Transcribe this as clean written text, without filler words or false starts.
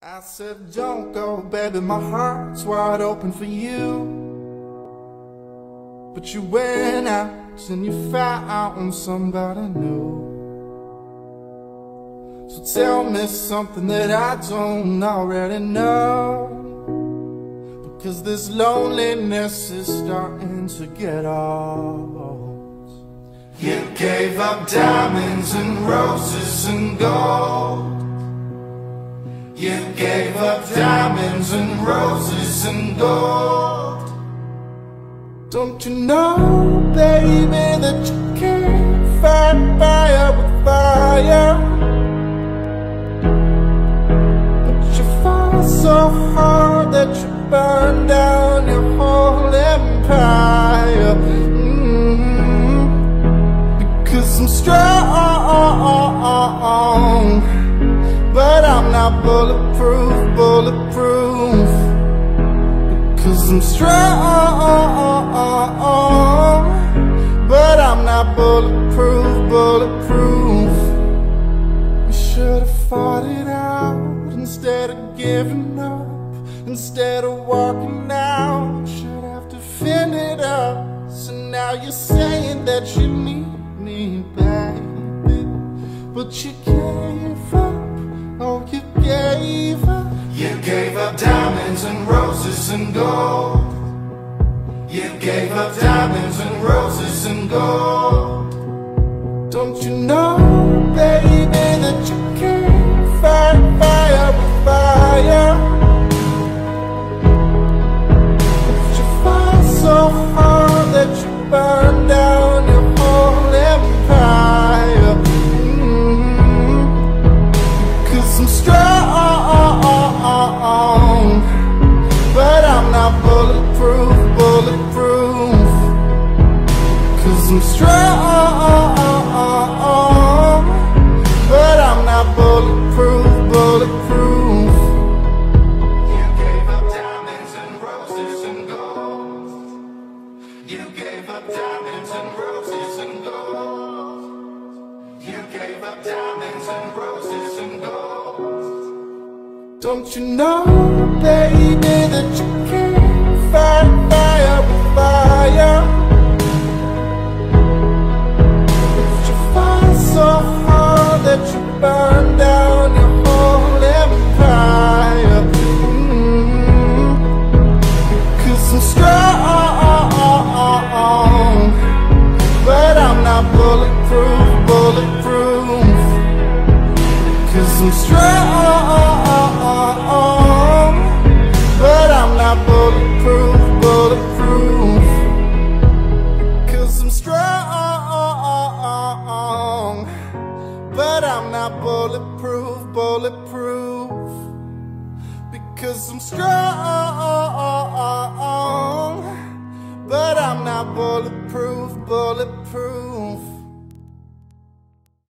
I said, don't go, baby, my heart's wide open for you. But you went out and you found somebody new. So tell me something that I don't already know, because this loneliness is starting to get old. You gave up diamonds and roses and gold. You gave up diamonds and roses and gold. Don't you know, baby, that you can't fight fire with fire? But you fall so hard that you burn down your whole empire. Because I'm strong, but I'm not bulletproof, bulletproof. Because I'm strong, but I'm not bulletproof, bulletproof. We should have fought it out instead of giving up. Instead of walking out, should have defended it up. So now you're saying that you need me, baby, but you gave up. Oh, you gave up. You gave up diamonds and roses and gold. You gave up diamonds and roses and gold. Don't you know, baby, that you can't fight fire with fire? But you fight so hard that you burn down your whole empire. I'm strong, but I'm not bulletproof, bulletproof. Cause I'm strong, but I'm not bulletproof, bulletproof. You gave up diamonds and roses and gold. You gave up diamonds and roses and gold. You gave up diamonds and roses and gold. Don't you know, baby, that you can't fight fire with fire? But you fight so hard that you burn down your whole empire. Cause I'm strong, but I'm not bulletproof, bulletproof. Cause I'm strong, but I'm not bulletproof, bulletproof. Cause I'm strong, but I'm not bulletproof, bulletproof. Because I'm strong, but I'm not bulletproof, bulletproof.